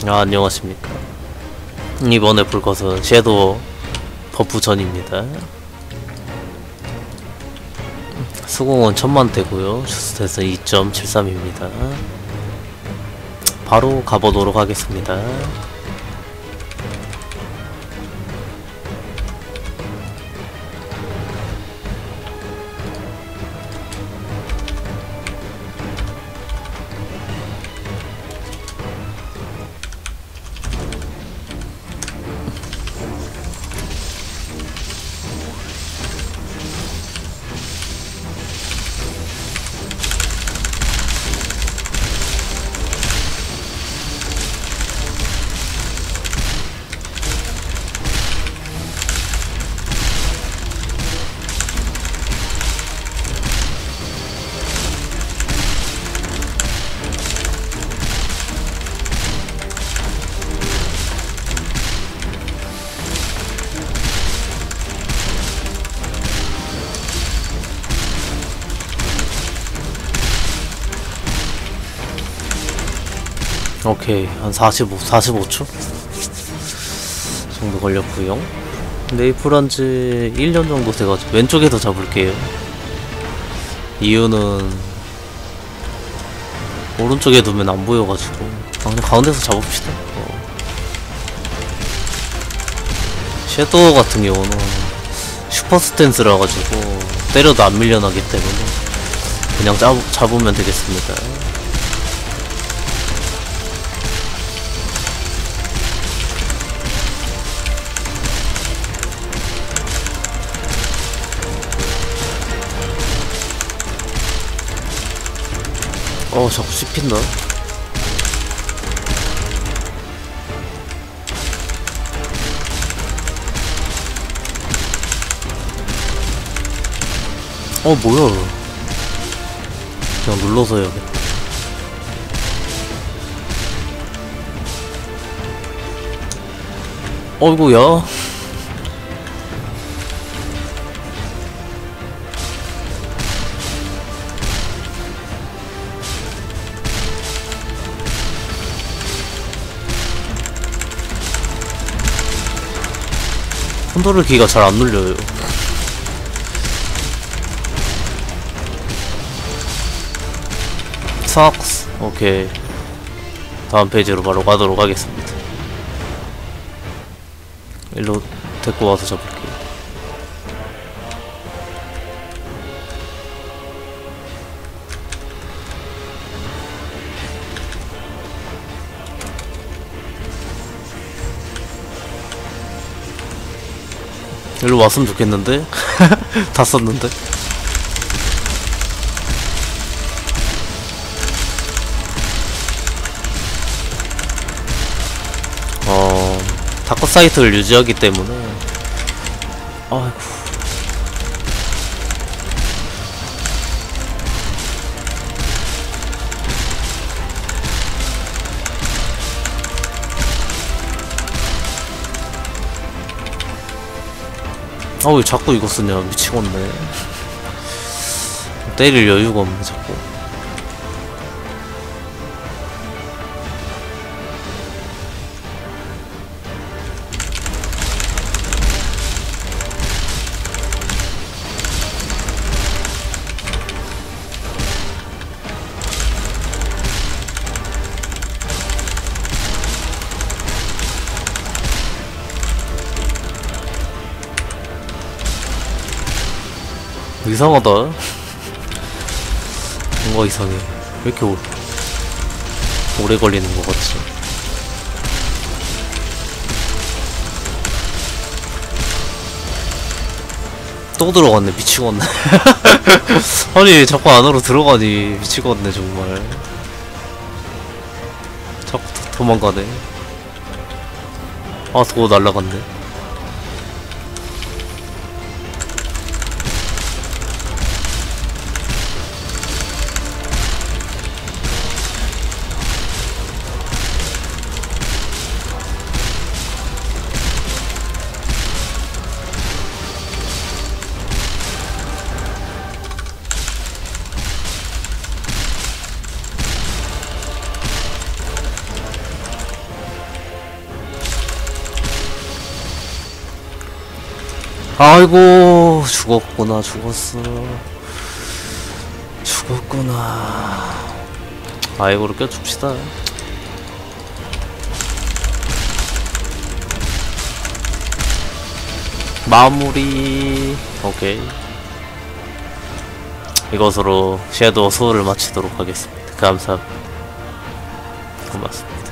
안녕하십니까. 이번에 볼 것은 섀도우 버프 전입니다. 수공은 1000만대고요. 슈스테스 2.73입니다. 바로 가보도록 하겠습니다. 오케이, 한 45초 정도 걸렸구요. 메이플한지 1년 정도 돼가지고 왼쪽에서 잡을게요. 이유는 오른쪽에 두면 안 보여가지고 그냥 가운데서 잡읍시다. 섀도우 같은 경우는 슈퍼 스탠스라 가지고 때려도 안 밀려나기 때문에 그냥 잡으면 되겠습니다. 자꾸 씹힌다. 뭐야. 그냥 눌러서 해야겠다. 어이구야. 컨트롤 키가 잘 안 눌려요. 삭스. 오케이, 다음 페이지로 바로 가도록 하겠습니다. 일로 데리고 와서 잡을게요. 일로 왔으면 좋겠는데? 다 썼는데? 다크 사이트를 유지하기 때문에. 아이고. 왜 자꾸 이거 쓰냐. 미치겠네. 때릴 여유가 없네 자꾸. 이상하다. 뭔가 이상해. 왜 이렇게 오래 걸리는 것 같지? 또 들어갔네. 미치겠네. 아니 자꾸 안으로 들어가니. 미치겠네 정말. 자꾸 도망가네. 도어 날라갔네. 아이고 죽었구나. 죽었구나. 아이고를 껴줍시다. 마무리. 오케이. 이것으로 섀도우 소울을 마치도록 하겠습니다. 감사합니다. 고맙습니다.